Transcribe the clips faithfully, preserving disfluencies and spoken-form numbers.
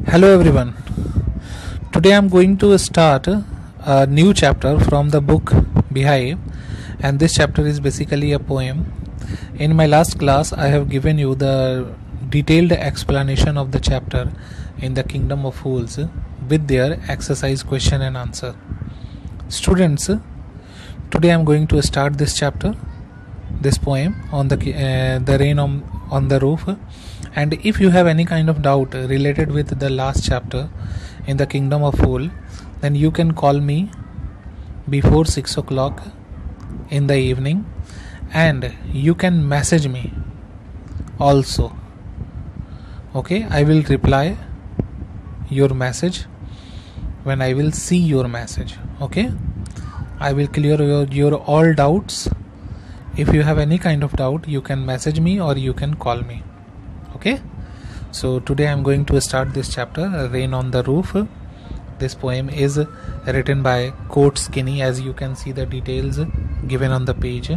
Hello everyone. Today I am going to start a new chapter from the book Beehive, and this chapter is basically a poem. In my last class I have given you the detailed explanation of the chapter in the Kingdom of Fools with their exercise question and answer. Students, today I am going to start this chapter, this poem on the uh, the rain on, on the roof. And if you have any kind of doubt related with the last chapter in the Kingdom of Fool, then you can call me before six o'clock in the evening, and you can message me also. Okay, I will reply your message when I will see your message. Okay, I will clear your, your all doubts. If you have any kind of doubt, you can message me or you can call me. Okay, so today I am going to start this chapter, Rain on the Roof. This poem is written by Coates Kinney, as you can see the details given on the page.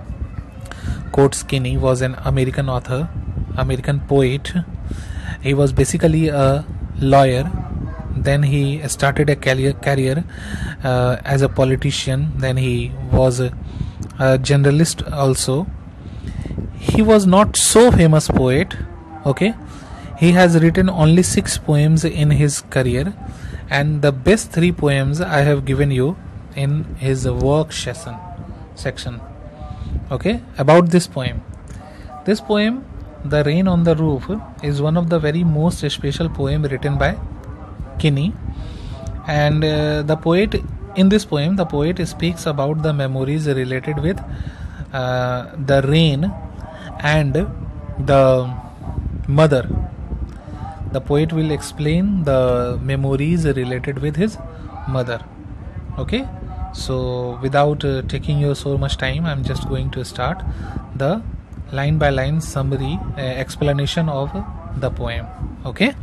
Coates Kinney was an American author, American poet. He was basically a lawyer. Then he started a career, career uh, as a politician. Then he was a, a generalist also. He was not so famous poet. Okay, he has written only six poems in his career, and the best three poems I have given you in his work session section. Okay, about this poem. This poem, The Rain on the Roof, is one of the very most special poem written by Kinney. And uh, the poet, in this poem, the poet speaks about the memories related with uh, the rain and the mother. The poet will explain the memories related with his mother. Okay, so without uh, taking you so much time, I am just going to start the line by line summary uh, explanation of the poem. Okay.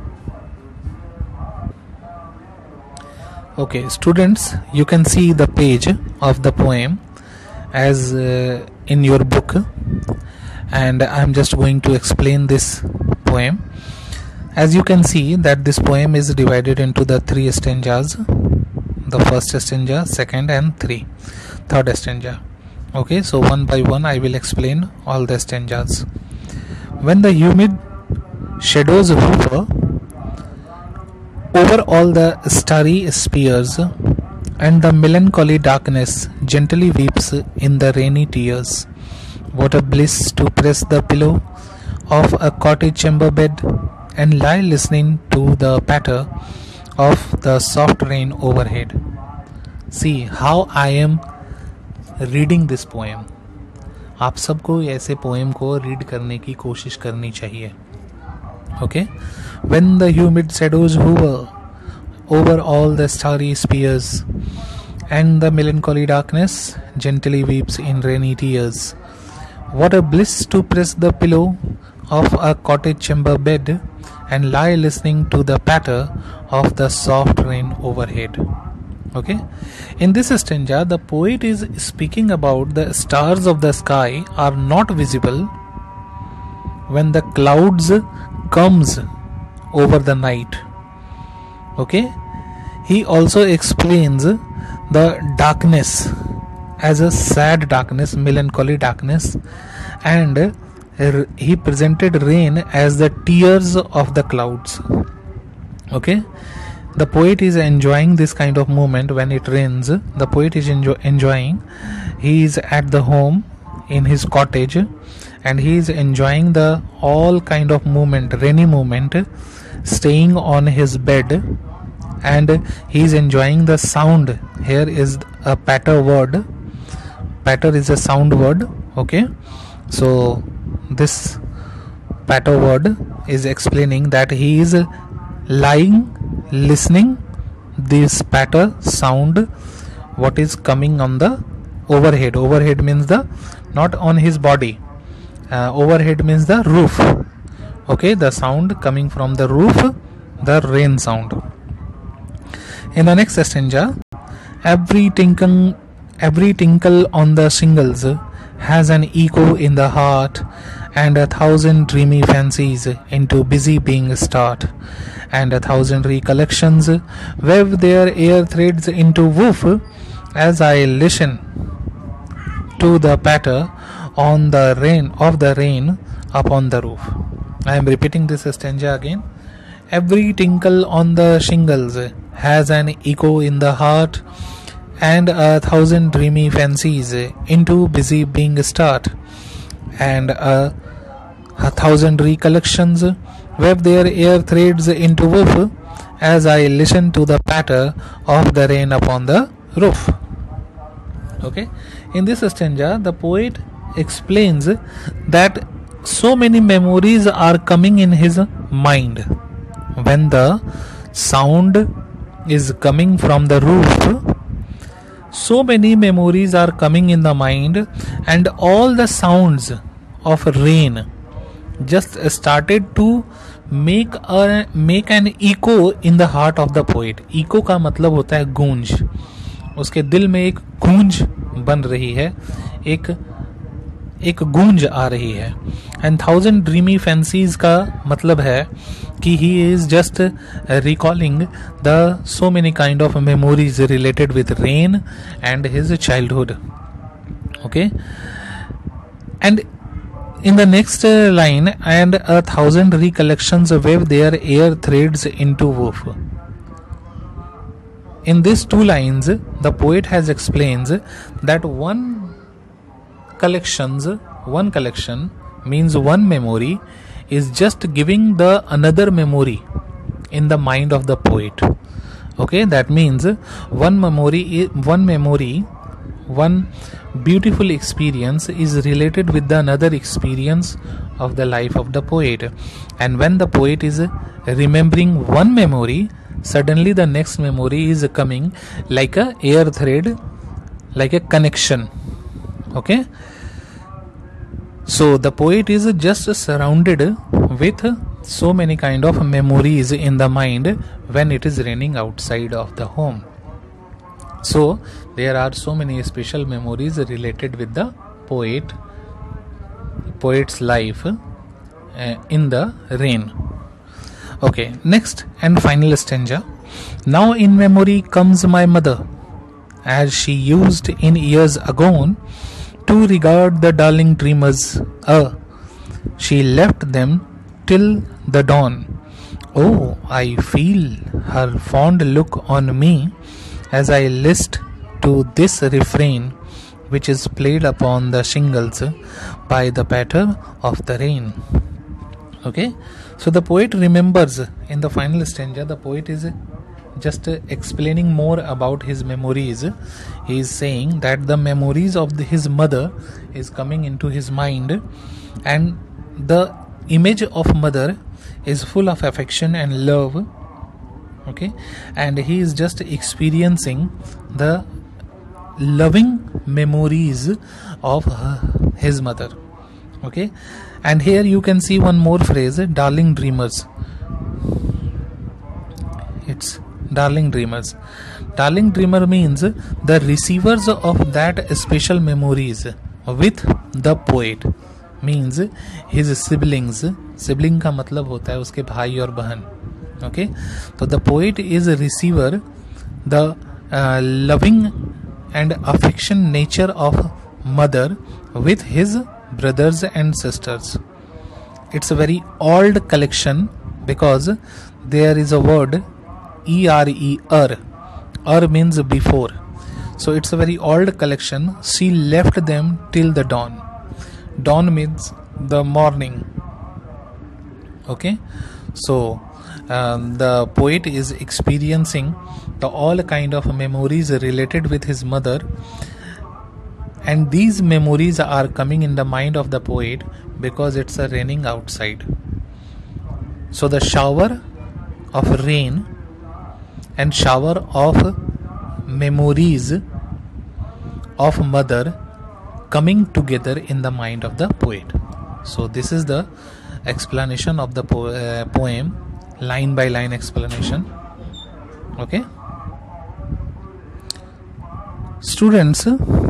Okay, students, you can see the page of the poem as uh, in your book, and I am just going to explain this poem. As you can see that this poem is divided into the three stanzas, the first stanza, second and three, third stanza. Okay, so one by one I will explain all the stanzas. When the humid shadows hover over all the starry spheres, and the melancholy darkness gently weeps in the rainy tears, what a bliss to press the pillow of a cottage chamber bed and lie listening to the patter of the soft rain overhead. See how I am reading this poem. आप सबको ऐसे poem को read करने की कोशिश करनी चाहिए. Okay, when the humid shadows hover over all the starry spheres, and the melancholy darkness gently weeps in rainy tears, what a bliss to press the pillow of a cottage chamber bed and lie listening to the patter of the soft rain overhead. Okay, in this stanza the poet is speaking about the stars of the sky are not visible when the clouds comes over the night. Okay, he also explains the darkness as a sad darkness, melancholy darkness, and he presented rain as the tears of the clouds. Okay, the poet is enjoying this kind of moment when it rains. The poet is enjo- enjoying he is at the home in his cottage, and he is enjoying the all kind of movement, rainy movement, staying on his bed, and he is enjoying the sound. Here is a patter word. Patter is a sound word. Okay, so this patter word is explaining that he is lying listening this patter sound what is coming on the overhead. Overhead means the not on his body. Uh, overhead means the roof. Okay, the sound coming from the roof, the rain sound. In the next stanza, every tinkle, every tinkle on the shingles has an echo in the heart, and a thousand dreamy fancies into busy being start, and a thousand recollections weave their air threads into woof as I listen to the patter on the rain of the rain upon the roof. I am repeating this stanza again. Every tinkle on the shingles has an echo in the heart, and a thousand dreamy fancies into busy being start, and a, a thousand recollections weave their air threads into woof as I listen to the patter of the rain upon the roof. Okay, in this stanza the poet explains that so many memories are coming in his mind. When the sound is coming from the roof, so many memories are coming in the mind, and all the sounds of rain just started to make a make an echo in the heart of the poet. Echo का मतलब होता है गूंज. उसके दिल में एक गूंज बन रही है, एक एक गूंज आ रही है. एंड थाउजेंड ड्रीमी फैंसीज का मतलब है कि he is just recalling the so many kind of memories related with rain and his childhood. Okay, and in the next uh, line, and a thousand recollections wave their air threads into woof. In these two lines the poet has explains that one collections one collection means one memory is just giving the another memory in the mind of the poet. Okay, that means one memory one memory one beautiful experience is related with the another experience of the life of the poet, and when the poet is remembering one memory, suddenly the next memory is coming like a air thread, like a connection. Okay, so the poet is just surrounded with so many kind of memories in the mind when it is raining outside of the home. So there are so many special memories related with the poet poet's life uh, in the rain. Okay, next and final stanza. Now in memory comes my mother, as she used in years agone to regard the darling dreamers. Uh, she left them till the dawn. Oh, I feel her fond look on me as I list to this refrain, which is played upon the shingles by the patter of the rain. Okay, so the poet remembers in the final stanza. The poet is just explaining more about his memories. He is saying that the memories of the, his mother is coming into his mind, and the image of mother is full of affection and love. Okay, and he is just experiencing the loving memories of her, his mother. Okay, and here you can see one more phrase, darling dreamers. It's darling dreamers. Darling dreamer means the receivers of that special memories with the poet, means his siblings. Sibling का मतलब होता है उसके भाई और बहन. Okay, so the poet is a receiver the uh, loving and affection nature of mother with his brothers and sisters. It's a very old collection because there is a word E-R-E, er. Er means before. So it's a very old collection. She left them till the dawn. Dawn means the morning. Okay, so um, the poet is experiencing the all kind of memories related with his mother, and these memories are coming in the mind of the poet because it's a raining outside. So the shower of rain and shower of memories of mother coming together in the mind of the poet. So this is the explanation of the po- uh, poem, line by line explanation. Okay, students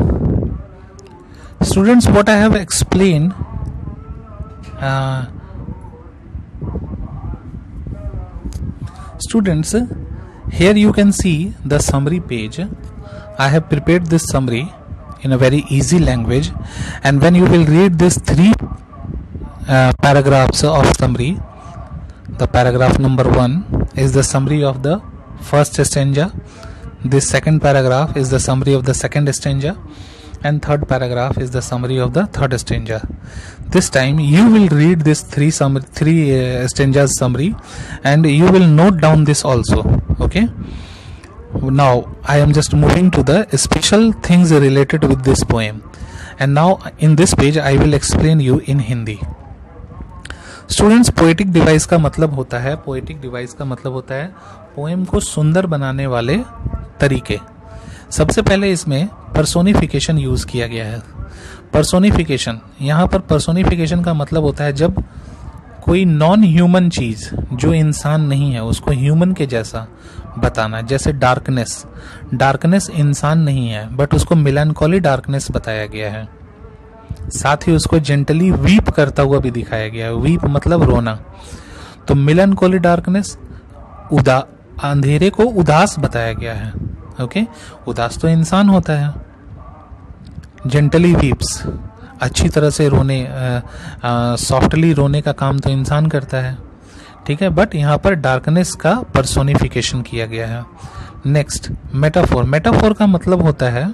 students what I have explained uh, Students, here you can see the summary page. I have prepared this summary in a very easy language, and when you will read these three uh, paragraphs of summary, the paragraph number one is the summary of the first stanza, this second paragraph is the summary of the second stanza, and third paragraph is the summary of the third stanza. This time you will read this three summary, three uh, stanzas summary, and you will note down this also. Okay, now I am just moving to the special things related with this poem, and now in this page I will explain you in Hindi. Students, poetic device का मतलब होता है poetic device का मतलब होता है poem को सुंदर बनाने वाले तरीके. सबसे पहले इसमें पर्सोनिफिकेशन यूज किया गया है. पर्सोनिफिकेशन, यहाँ पर पर्सोनिफिकेशन का मतलब होता है जब कोई नॉन ह्यूमन चीज जो इंसान नहीं है उसको ह्यूमन के जैसा बताना. जैसे डार्कनेस, डार्कनेस इंसान नहीं है बट उसको मेलानकोली डार्कनेस बताया गया है. साथ ही उसको जेंटली वीप करता हुआ भी दिखाया गया है. वीप मतलब रोना. तो मेलानकोली डार्कनेस, उदा अंधेरे को उदास बताया गया है. ओके, उदास तो इंसान होता है. जेंटली वीप्स, अच्छी तरह से रोने, सॉफ्टली रोने का काम तो इंसान करता है. ठीक है, बट यहाँ पर डार्कनेस का पर्सोनिफिकेशन किया गया है. Next, metaphor. मेटाफोर का मतलब होता है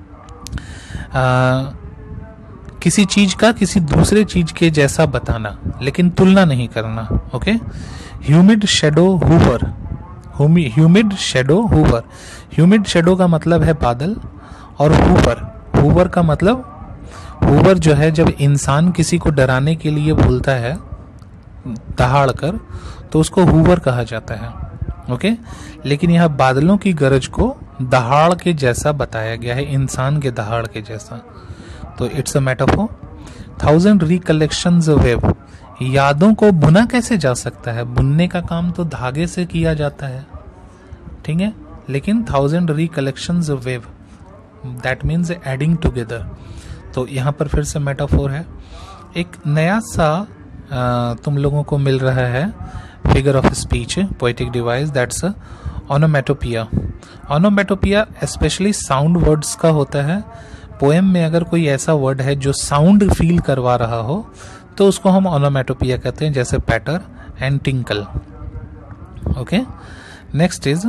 आ, किसी चीज का किसी दूसरे चीज के जैसा बताना, लेकिन तुलना नहीं करना. Okay, humid shadow hover. Humid shadow hover. Humid shadow का मतलब है बादल, और हूवर, हूवर का मतलब, हूवर जो है जब इंसान किसी को डराने के लिए बोलता है दहाड़ कर, तो उसको हूवर कहा जाता है. ओके, लेकिन यहाँ बादलों की गरज को दहाड़ के जैसा बताया गया है, इंसान के दहाड़ के जैसा. तो it's a metaphor. Thousand recollections weave. यादों को बुना कैसे जा सकता है? बुनने का काम तो धागे से किया जाता है. ठीक है, लेकिन thousand recollections weave, that means adding together. तो यहाँ पर फिर से मेटाफोर है. एक नया सा आ, तुम लोगों को मिल रहा है figure of speech, poetic device, that's onomatopoeia. Onomatopoeia specially sound words का होता है. पोएम में अगर कोई ऐसा वर्ड है जो साउंड फील करवा रहा हो तो उसको हम ओनोमेटोपिया कहते हैं, जैसे patter and tinkle. Okay, next is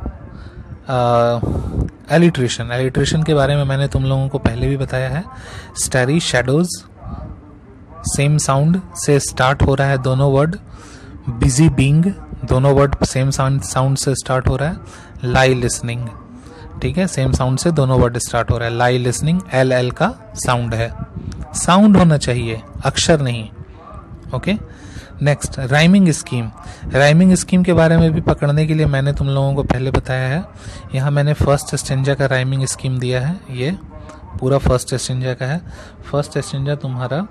alliteration. Alliteration के बारे में मैंने तुम लोगों को पहले भी बताया है. स्टारी शैडोज, सेम साउंड से स्टार्ट हो रहा है दोनों वर्ड. बिजी बीइंग, दोनों वर्ड सेम साउंड से स्टार्ट हो रहा है. लाई लिसनिंग, ठीक है, सेम साउंड से दोनों वर्ड स्टार्ट हो रहा है. लाई लिसनिंग, एल एल का साउंड है. साउंड होना चाहिए, अक्षर नहीं. Okay, next, rhyming scheme. Rhyming scheme के बारे में भी पकड़ने के लिए मैंने तुम लोगों को पहले बताया है. यहाँ मैंने फर्स्ट स्टेंजा का राइमिंग स्कीम दिया है. ये पूरा फर्स्ट स्टेंजा का है. फर्स्ट स्टेंजा तुम्हारा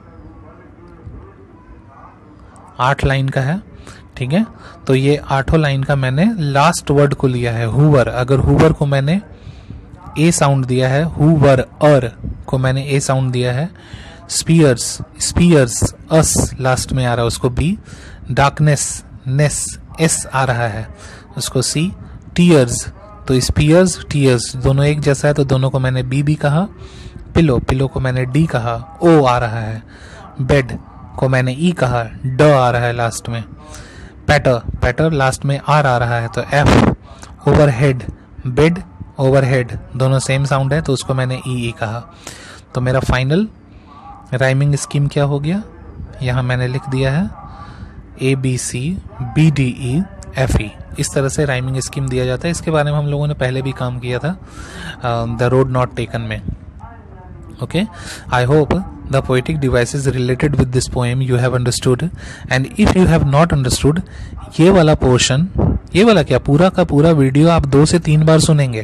आठ लाइन का है. ठीक है, तो ये आठों लाइन का मैंने लास्ट वर्ड को लिया है, हुवर. अगर हुवर को मैंने ए साउंड दिया है, हुवर अर को मैंने ए साउंड दिया है. स्पीयर्स, स्पीयर्स अस लास्ट में आ रहा है, उसको बी. डार्कनेस, नेस एस आ रहा है, उसको सी. टीयर्स, तो स्पीयर्स टीयर्स दोनों एक जैसा है, तो दोनों को मैंने बी भी कहा. पिलो, पिलो को मैंने डी कहा, ओ आ रहा है. बेड को मैंने ई कहा, ड आ रहा है लास्ट में. पैटर, पैटर लास्ट में आर आ रहा है, तो एफ. ओवरहेड, बेड ओवरहेड दोनों सेम साउंड है, तो उसको मैंने ई ई कहा. तो मेरा फाइनल राइमिंग स्कीम क्या हो गया? यहाँ मैंने लिख दिया है A B C B D E F E. इस तरह से राइमिंग स्कीम दिया जाता है. इसके बारे में हम लोगों ने पहले भी काम किया था द रोड नॉट टेकन में. Okay, I hope the poetic devices related with this poem you have understood, and if you have not understood, ये वाला पोर्शन, ये वाला क्या, पूरा का पूरा वीडियो आप दो से तीन बार सुनेंगे.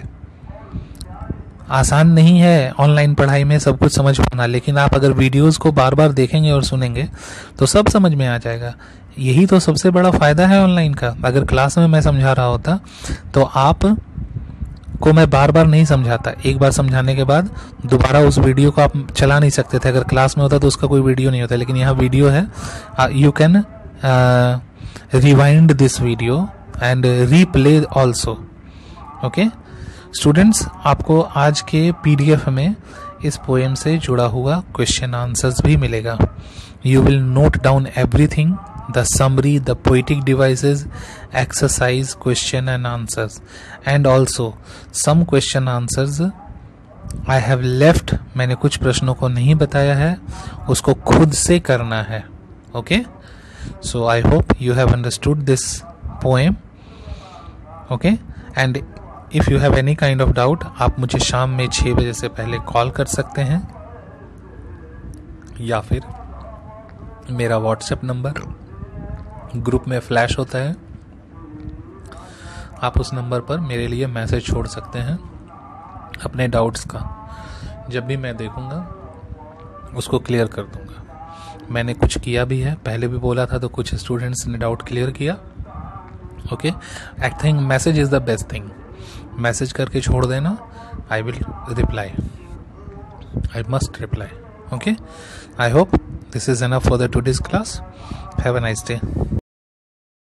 आसान नहीं है ऑनलाइन पढ़ाई में सब कुछ समझ पाना, लेकिन आप अगर वीडियोस को बार बार देखेंगे और सुनेंगे तो सब समझ में आ जाएगा. यही तो सबसे बड़ा फायदा है ऑनलाइन का. अगर क्लास में मैं समझा रहा होता तो आप को मैं बार बार नहीं समझाता. एक बार समझाने के बाद दोबारा उस वीडियो को आप चला नहीं सकते थे. अगर क्लास में होता तो उसका कोई वीडियो नहीं होता, लेकिन यहाँ वीडियो है. You can rewind this video and replay also. Okay students, आपको आज के पीडीएफ में इस पोएम से जुड़ा हुआ क्वेश्चन आंसर्स भी मिलेगा. You will note down everything, the summary, the poetic devices, exercise, question and answers, and also some question answers I have left. मैंने कुछ प्रश्नों को नहीं बताया है, उसको खुद से करना है. Okay, so I hope you have understood this poem. Okay, and if you have any kind of doubt, आप मुझे शाम में छः बजे से पहले कॉल कर सकते हैं, या फिर मेरा व्हाट्सएप नंबर ग्रुप में फ्लैश होता है, आप उस नंबर पर मेरे लिए मैसेज छोड़ सकते हैं अपने डाउट्स का. जब भी मैं देखूंगा उसको क्लियर कर दूंगा. मैंने कुछ किया भी है, पहले भी बोला था तो कुछ स्टूडेंट्स ने डाउट क्लियर किया. Okay, I think message is the best thing. Message करके छोड़ देना, I will reply, I must reply. Okay, I hope this is enough for the today's class. Have a nice day.